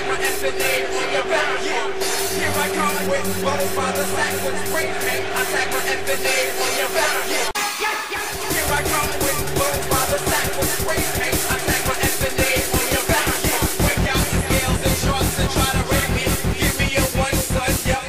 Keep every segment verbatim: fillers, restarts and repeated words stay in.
my infinite on your back. Here I come with both by the sack with spray paint. Attack my infinite on your back. Here I come with both by the sack with spray paint. Attack my infinite on your back. Break out the scales and charts and try to rate me. Give me a one, son, yeah.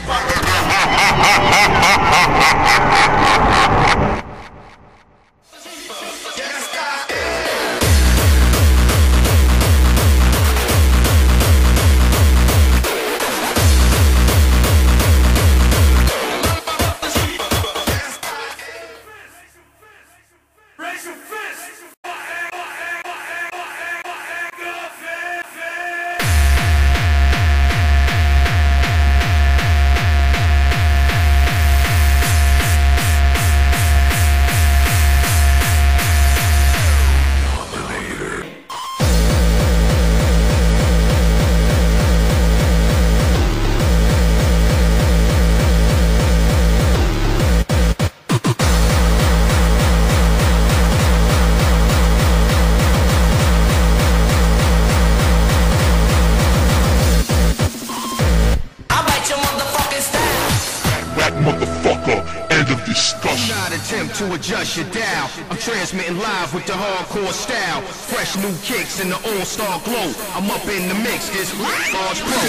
Motherfucker, end of discussion. Not attempt to adjust your dial. I'm transmitting live with the hardcore style. Fresh new kicks in the all-star glow. I'm up in the mix, it's large pro.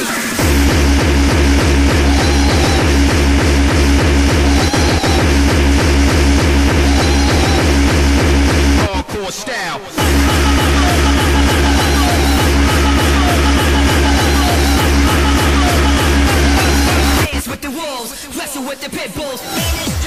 Hardcore style. With the wolves, wrestle with the pit bulls.